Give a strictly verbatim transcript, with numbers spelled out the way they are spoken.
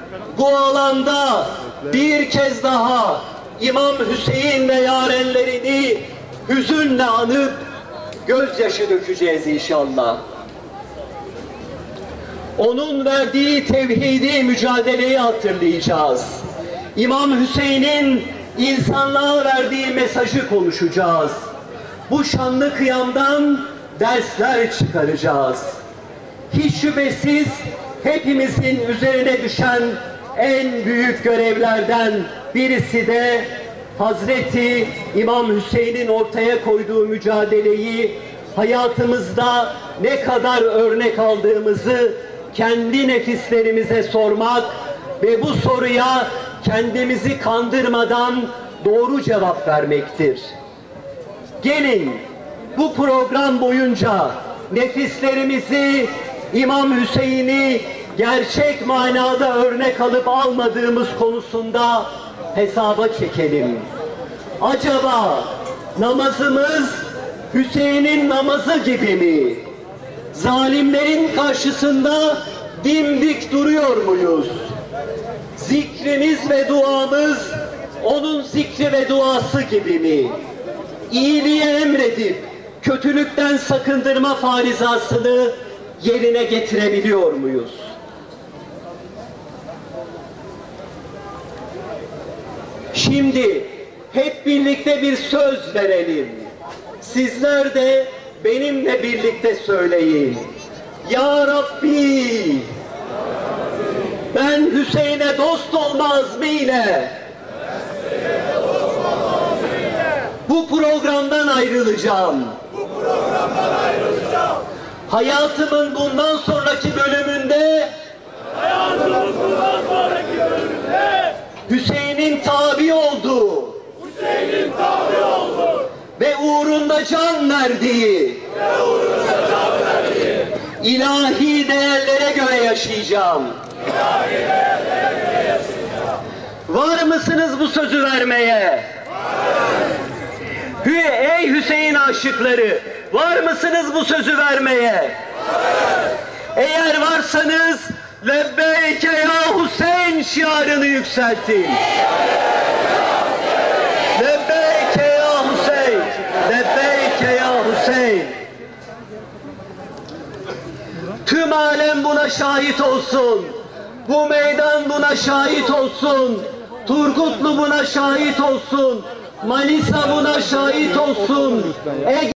bu alanda bir kez daha İmam Hüseyin ve yarenlerini hüzünle anıp gözyaşı dökeceğiz inşallah. Onun verdiği tevhidi mücadeleyi hatırlayacağız. İmam Hüseyin'in insanlığa verdiği mesajı konuşacağız. Bu şanlı kıyamdan dersler çıkaracağız. Hiç şüphesiz hepimizin üzerine düşen en büyük görevlerden birisi de Hazreti İmam Hüseyin'in ortaya koyduğu mücadeleyi hayatımızda ne kadar örnek aldığımızı kendi nefislerimize sormak ve bu soruya kendimizi kandırmadan doğru cevap vermektir. Gelin bu program boyunca nefislerimizi İmam Hüseyin'i gerçek manada örnek alıp almadığımız konusunda hesaba çekelim. Acaba namazımız Hüseyin'in namazı gibi mi? Zalimlerin karşısında dimdik duruyor muyuz? Zikrimiz ve duamız onun zikri ve duası gibi mi? İyiliği emredip kötülükten sakındırma farizasını yerine getirebiliyor muyuz? Şimdi hep birlikte bir söz verelim. Sizler de benimle birlikte söyleyin. Ya Rabbi, ben Hüseyin'e dost olmaz mı ile bu programdan ayrılacağım. Bu programdan ayrılacağım. Hayatımın bundan sonraki bölümünde Hayatımın bundan sonraki bölümünde Hüseyin'in tabi olduğu Hüseyin'in tabi olduğu ve uğrunda can verdiği ve uğruna can verdiği ilahi değerlere göre yaşayacağım. ilahi değerlere göre yaşayacağım. Var mısınız bu sözü vermeye? Hü, ey Hüseyin aşıkları, var mısınız bu sözü vermeye? Eğer varsanız lebbeyke ya Hüseyin şiarını yükseltin. Lebbeyke ya Hüseyin, lebbeyke ya Hüseyin. Tüm alem buna şahit olsun. Bu meydan buna şahit olsun. Turgutlu buna şahit olsun. Manisa buna şahit olsun. Ege